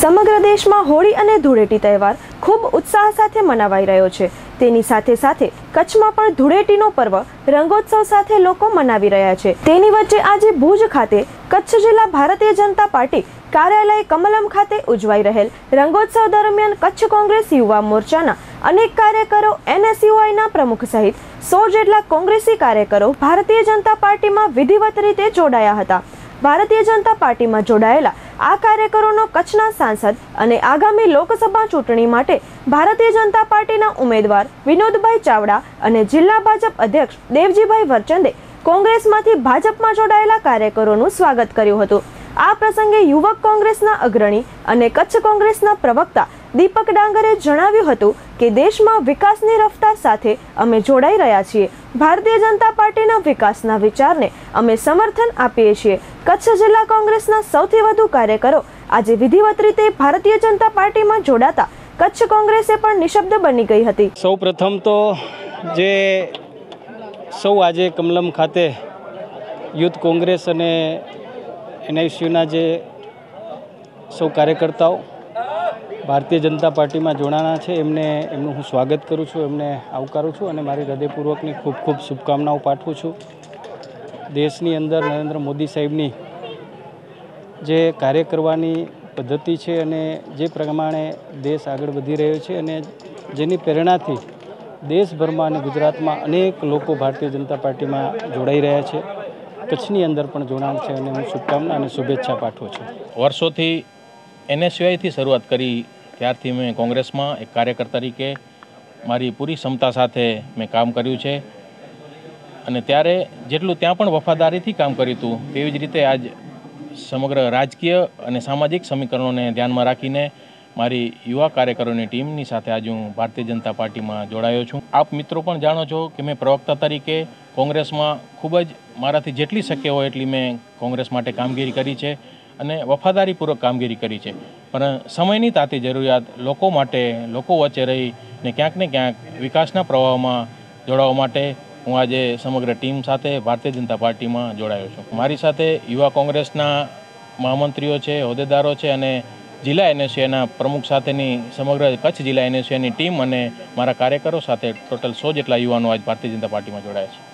સમગ્ર દેશમાં હોળી અને ધૂળેટી તહેવાર ખૂબ ઉત્સાહ સાથે મનાવાઈ રહ્યો છે। તેની સાથે સાથે કચ્છમાં પણ ધૂળેટીનો પર્વ રંગોત્સવ સાથે લોકો મનાવી રહ્યા છે। તેની વચ્ચે આજે ભુજ ખાતે કચ્છ જિલ્લા ભારતીય જનતા પાર્ટી કાર્યાલય કમલમ ખાતે ઉજવાઈ રહેલ રંગોત્સવ દરમિયાન કચ્છ કોંગ્રેસ યુવા મોરચાના અનેક કાર્યકરો, NSUIના પ્રમુખ સહિત 100 જેટલા કોંગ્રેસી કાર્યકરો ભારતીય જનતા પાર્ટીમાં વિધિવત રીતે જોડાયા હતા। ભારતીય જનતા પાર્ટીમાં જોડાયેલા આ કાર્યકરોનો કચ્છના સાંસદ અને આગામી લોકસભા ચૂંટણી માટે ભારતીય જનતા પાર્ટીના ઉમેદવાર વિનોદભાઈ ચાવડા અને જિલ્લા ભાજપ અધ્યક્ષ દેવજીભાઈ વરચંદે કોંગ્રેસમાંથી ભાજપમાં જોડાયેલા કાર્યકરોનું સ્વાગત કર્યું હતું। આ પ્રસંગે યુવક કોંગ્રેસના અગ્રણી અને કચ્છ કોંગ્રેસના પ્રવક્તા દીપક ડાંગરે જણાવ્યું હતું કે દેશમાં વિકાસની રફતાર સાથે અમે જોડાઈ રહ્યા છીએ। ભારતીય જનતા પાર્ટીના વિકાસના વિચારને અમે સમર્થન આપીએ છીએ। કચ્છ જિલ્લા કોંગ્રેસના સૌથી વધુ કાર્યકરો આજે વિધિવત રીતે ભારતીય જનતા પાર્ટીમાં જોડાતા કચ્છ કોંગ્રેસે પણ નિશબ્દ બની ગઈ હતી। સૌપ્રથમ તો જે સૌ આજે કમલમ ખાતે યુથ કોંગ્રેસ અને NSUના જે સૌ કાર્યકર્તાઓ ભારતીય જનતા પાર્ટીમાં જોડાના છે એમનું હું સ્વાગત કરું છું, એમને આવકારું છું અને મારી હૃદયપૂર્વકની ખૂબ ખૂબ શુભકામનાઓ પાઠવું છું। દેશની અંદર નરેન્દ્ર મોદી સાહેબની જે કાર્ય કરવાની પદ્ધતિ છે અને જે પ્રમાણે દેશ આગળ વધી રહ્યો છે અને જેની પ્રેરણાથી દેશભરમાં અને ગુજરાતમાં અનેક લોકો ભારતીય જનતા પાર્ટીમાં જોડાઈ રહ્યા છે। કચ્છની અંદર પણ જોડાણ છે અને હું શુભકામના અને શુભેચ્છા પાઠવું છું। વર્ષોથી NSUIથી શરૂઆત કરી ત્યારથી મેં કોંગ્રેસમાં એક કાર્યકર્તા તરીકે મારી પૂરી ક્ષમતા સાથે મેં કામ કર્યું છે અને ત્યારે જેટલું ત્યાં પણ વફાદારીથી કામ કર્યું હતું તેવી જ રીતે આજ સમગ્ર રાજકીય અને સામાજિક સમીકરણોને ધ્યાનમાં રાખીને મારી યુવા કાર્યકરોની ટીમની સાથે આજે હું ભારતીય જનતા પાર્ટીમાં જોડાયો છું। આપ મિત્રો પણ જાણો છો કે મેં પ્રવક્તા તરીકે કોંગ્રેસમાં ખૂબ જ મારાથી જેટલી શક્ય હોય એટલી મેં કોંગ્રેસ માટે કામગીરી કરી છે અને વફાદારીપૂર્વક કામગીરી કરી છે, પણ સમયની તાતી જરૂરિયાત લોકો માટે, લોકો વચ્ચે રહીને ક્યાંક ને ક્યાંક વિકાસના પ્રવાહમાં જોડાવા માટે હું આજે સમગ્ર ટીમ સાથે ભારતીય જનતા પાર્ટીમાં જોડાયો છું। મારી સાથે યુવા કોંગ્રેસના મહામંત્રીઓ છે, હોદ્દેદારો છે અને જિલ્લા NSUના પ્રમુખ સાથેની સમગ્ર કચ્છ જિલ્લા NSUની ટીમ અને મારા કાર્યકરો સાથે ટોટલ 100 જેટલા યુવાનો આજ ભારતીય જનતા પાર્ટીમાં જોડાયા છે।